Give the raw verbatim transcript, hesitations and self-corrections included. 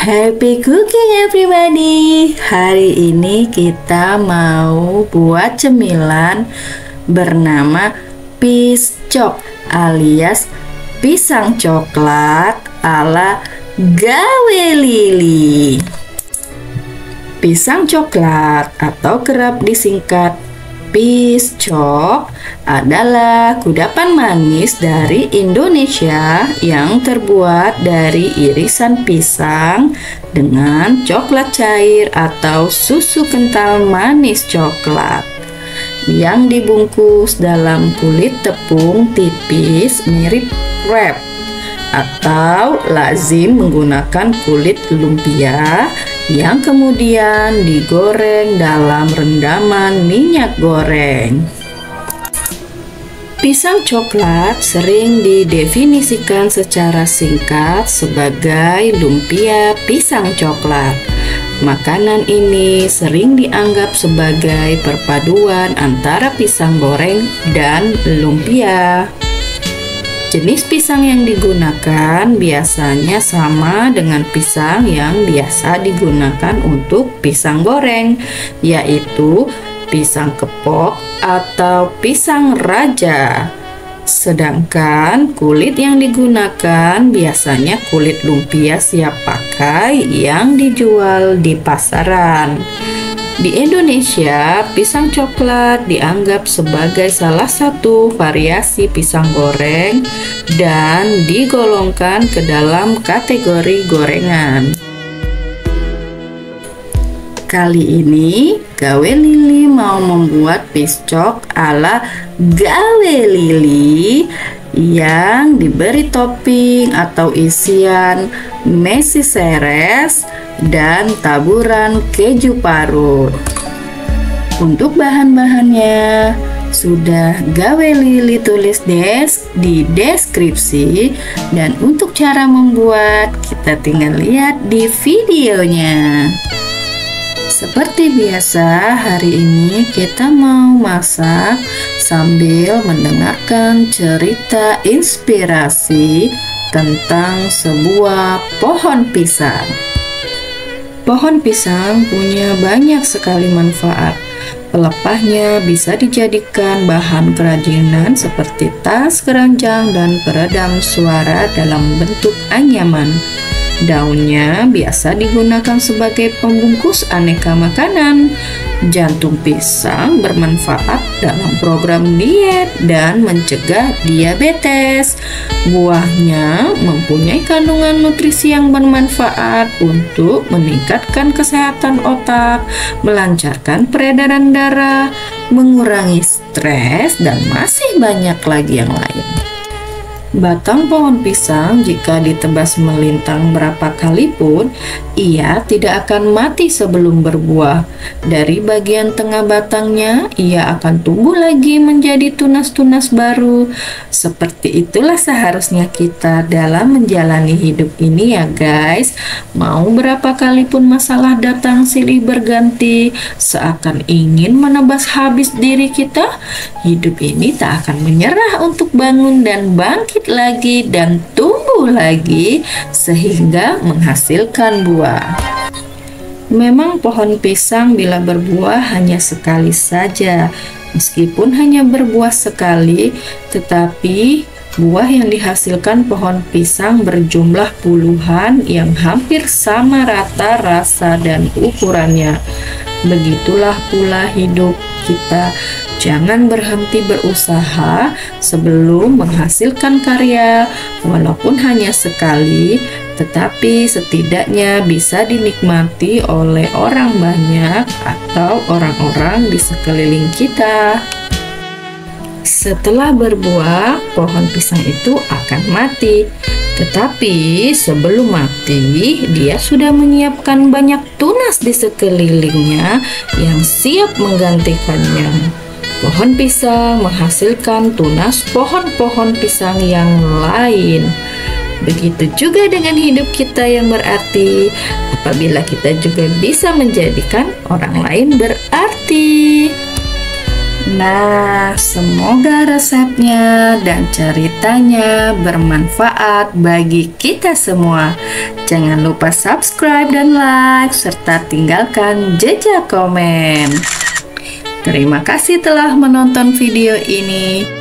Happy cooking everybody. Hari ini kita mau buat cemilan bernama piscok alias pisang coklat ala Gawe Lili. Pisang coklat atau kerap disingkat piscok adalah kudapan manis dari Indonesia yang terbuat dari irisan pisang dengan coklat cair atau susu kental manis coklat yang dibungkus dalam kulit tepung tipis mirip wrap, atau lazim menggunakan kulit lumpia yang kemudian digoreng dalam rendaman minyak goreng. Pisang coklat sering didefinisikan secara singkat sebagai lumpia pisang coklat. Makanan ini sering dianggap sebagai perpaduan antara pisang goreng dan lumpia. Jenis pisang yang digunakan biasanya sama dengan pisang yang biasa digunakan untuk pisang goreng, yaitu pisang kepok atau pisang raja. Sedangkan kulit yang digunakan biasanya kulit lumpia siap pakai yang dijual di pasaran. Di Indonesia, pisang coklat dianggap sebagai salah satu variasi pisang goreng dan digolongkan ke dalam kategori gorengan. Kali ini, Gawe Lili mau membuat piscok ala Gawe Lili yang diberi topping atau isian mesis seres dan taburan keju parut. Untuk bahan-bahannya sudah Gawe Lili tulis des di deskripsi, dan untuk cara membuat kita tinggal lihat di videonya. Seperti biasa, hari ini kita mau masak sambil mendengarkan cerita inspirasi tentang sebuah pohon pisang. Pohon pisang punya banyak sekali manfaat. Pelepahnya bisa dijadikan bahan kerajinan seperti tas, keranjang, dan peredam suara dalam bentuk anyaman. Daunnya biasa digunakan sebagai pembungkus aneka makanan. Jantung pisang bermanfaat dalam program diet dan mencegah diabetes. Buahnya mempunyai kandungan nutrisi yang bermanfaat untuk meningkatkan kesehatan otak, melancarkan peredaran darah, mengurangi stres, dan masih banyak lagi yang lain. Batang pohon pisang jika ditebas melintang berapa kali pun, ia tidak akan mati sebelum berbuah. Dari bagian tengah batangnya, ia akan tumbuh lagi menjadi tunas-tunas baru. Seperti itulah seharusnya kita dalam menjalani hidup ini ya guys. Mau berapa kali pun masalah datang silih berganti, seakan ingin menebas habis diri kita, hidup ini tak akan menyerah untuk bangun dan bangkit lagi dan tumbuh lagi sehingga menghasilkan buah. Memang pohon pisang bila berbuah hanya sekali saja. Meskipun hanya berbuah sekali, tetapi buah yang dihasilkan pohon pisang berjumlah puluhan yang hampir sama rata rasa dan ukurannya. Begitulah pula hidup kita. Jangan berhenti berusaha sebelum menghasilkan karya, walaupun hanya sekali, tetapi setidaknya bisa dinikmati oleh orang banyak atau orang-orang di sekeliling kita. Setelah berbuah, pohon pisang itu akan mati. Tetapi sebelum mati, dia sudah menyiapkan banyak tunas di sekelilingnya yang siap menggantikannya. Pohon pisang menghasilkan tunas pohon-pohon pisang yang lain. Begitu juga dengan hidup kita yang berarti, apabila kita juga bisa menjadikan orang lain berarti. Nah, semoga resepnya dan ceritanya bermanfaat bagi kita semua. Jangan lupa subscribe dan like, serta tinggalkan jejak komen. Terima kasih telah menonton video ini.